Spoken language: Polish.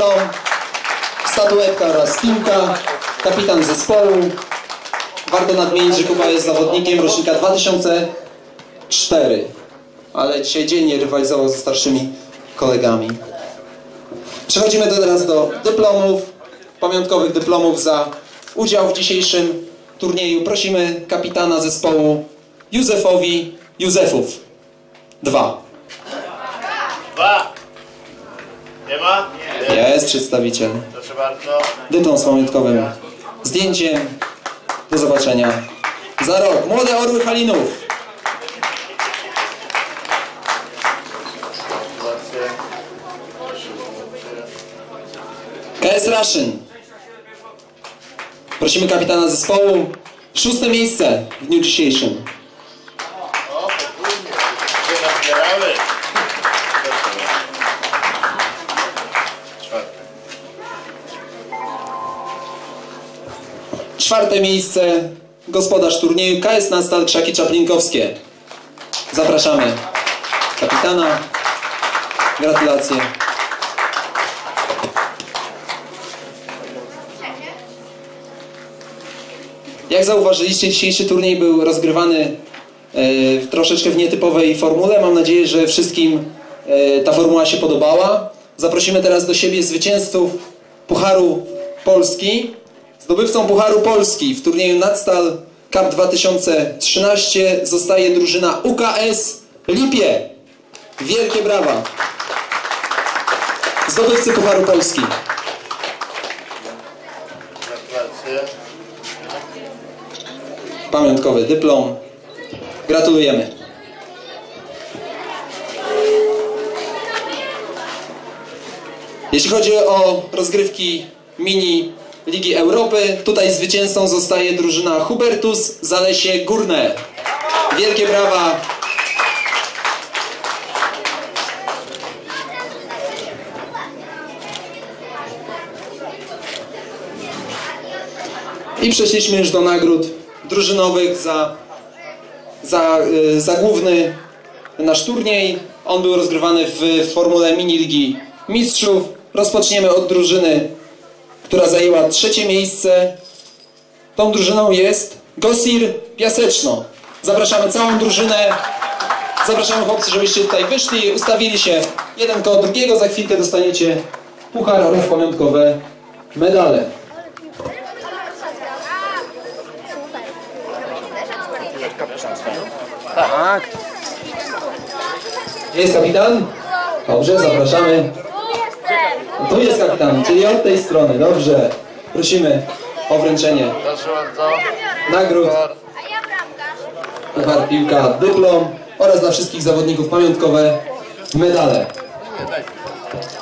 dyplom, statuetka oraz piłka, kapitan zespołu. Warto nadmienić, że Kuba jest zawodnikiem rocznika 2004, ale dzisiaj dzielnie rywalizował ze starszymi kolegami. Przechodzimy teraz do dyplomów, pamiątkowych dyplomów za udział w dzisiejszym turnieju. Prosimy kapitana zespołu Józefów. 2. Nie ma? Jest przedstawiciel. Proszę bardzo. Dyplom z pamiątkowym zdjęciem. Do zobaczenia za rok. Młode Orły Halinów. KS Raszyn. Prosimy kapitana zespołu. 6. miejsce w dniu dzisiejszym. O, podwójnie. Się nazbieramy. 4. miejsce gospodarz turnieju KS Nastal Krzaki Czaplinkowskie. Zapraszamy kapitana. Gratulacje. Jak zauważyliście, dzisiejszy turniej był rozgrywany troszeczkę w nietypowej formule. Mam nadzieję, że wszystkim ta formuła się podobała. Zaprosimy teraz do siebie zwycięzców Pucharu Polski. Zdobywcą Pucharu Polski w turnieju Nadstal Cup 2013 zostaje drużyna UKS Lipie. Wielkie brawa. Zdobywcy Pucharu Polski. Gratulacje. Pamiątkowy dyplom. Gratulujemy. Jeśli chodzi o rozgrywki mini Ligi Europy, tutaj zwycięzcą zostaje drużyna Hubertus Zalesie Górne. Wielkie brawa. I przeszliśmy już do nagród drużynowych za główny nasz turniej. On był rozgrywany w formule mini Ligi Mistrzów. Rozpoczniemy od drużyny, która zajęła 3. miejsce. Tą drużyną jest Gosir Piaseczno. Zapraszamy całą drużynę. Zapraszamy chłopcy, żebyście tutaj wyszli, ustawili się jeden koło drugiego. Za chwilkę dostaniecie puchar oraz pamiątkowe medale. Tak. Jest kapitan? Dobrze, zapraszamy. Tu jest kapitan, czyli od tej strony. Dobrze. Prosimy o wręczenie Proszę bardzo. nagród. Puchar, piłka, dyplom oraz dla wszystkich zawodników pamiątkowe medale.